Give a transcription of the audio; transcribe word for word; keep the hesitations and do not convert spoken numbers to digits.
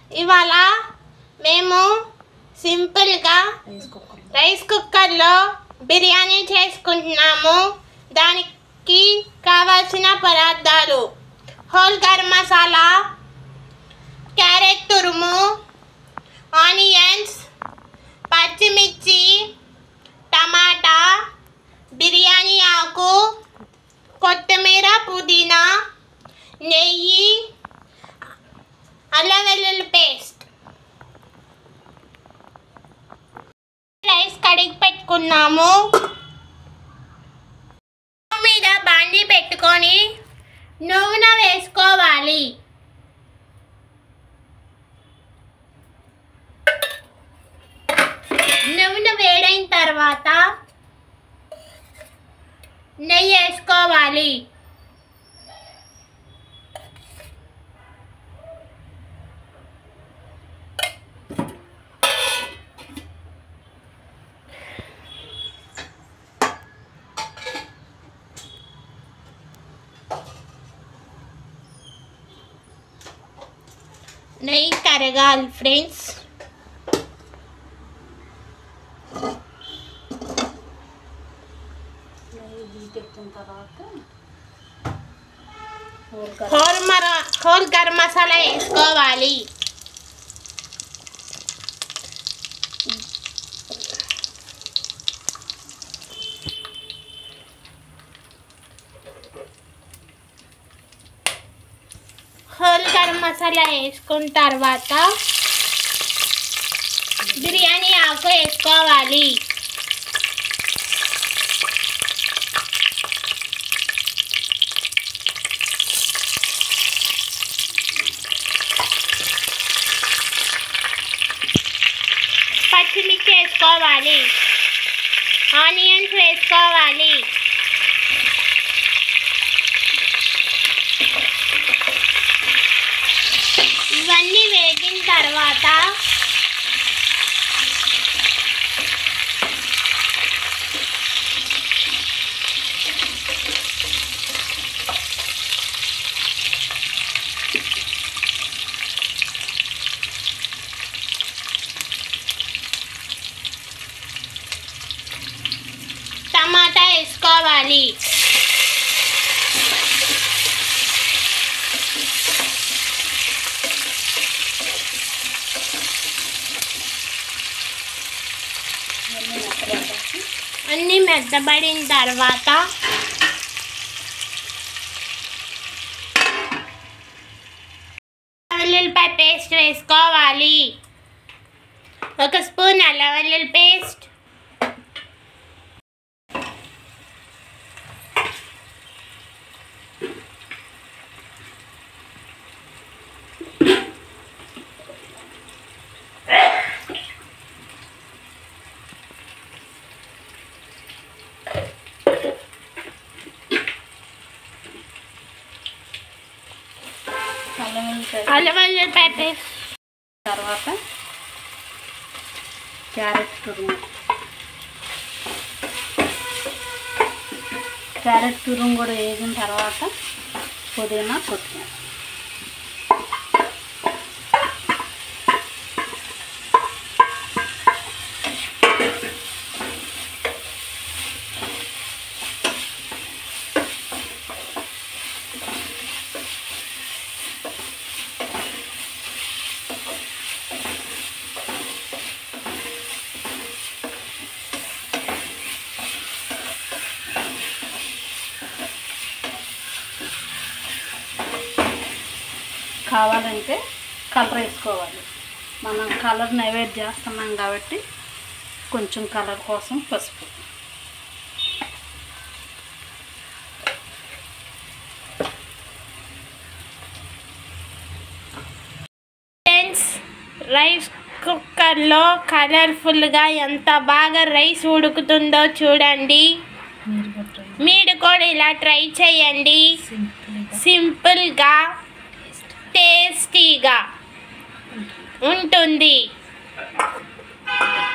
ఇవాళ మేము సింపుల్గా రైస్ కుక్కర్లో బిర్యానీ చేసుకుంటున్నాము. దానికి కావాల్సిన పదార్థాలు: హోల్ గరం మసాలా, క్యారెట్ తురుము, ఆనియన్స్, పచ్చిమిర్చి, టమాటా, బిర్యానీ ఆకు, కొత్తిమీర, పుదీనా, నెయ్యి, అల్లం వెల్లుల్లి పేస్ట్. రైస్ కడిగి పెట్టుకున్నాము. మీద బాండీ పెట్టుకొని నూనె వేసుకోవాలి. నూనె వేడైన తర్వాత నెయ్యి వేసుకోవాలి. నెయ్యి కరగాలి ఫ్రెండ్స్. హోల్ మర హోల్ గరం మసాలా వేసుకోవాలి. హోల్ గరం మసాలా వేసుకున్న తర్వాత బిర్యానీ ఆకు వేసుకోవాలి. పచ్చిమిర్చి వేసుకోవాలి. ఆనియన్స్ వేసుకోవాలి. ఇవన్నీ వేగిన తర్వాత టమాటా వేసుకోవాలి. అన్నీ మెత్తబడిన తర్వాత వెల్లుల్లిపాయ పేస్ట్ వేసుకోవాలి. ఒక స్పూన్ అల్లం వెల్లుల్లి పేస్ట్, అల్లం వెల్లుల్లిపాయ పేస్ట్ తర్వాత క్యారెట్ తురుము క్యారెట్ తురుము కూడా వేగిన తర్వాత పుదీనా, కొత్తిమీర. కావాలంటే కలర్ వేసుకోవాలి. మనం కలర్ నైవేద్యం చేస్తున్నాం కాబట్టి కొంచెం కలర్ కోసం పసుపు. ఫ్రెండ్స్, రైస్ కుక్కర్లో కలర్ఫుల్గా ఎంత బాగా రైస్ ఉడుకుతుందో చూడండి. మీరు కూడా ఇలా ట్రై చేయండి. సింపుల్గా టేస్టీగా ఉంటుంది.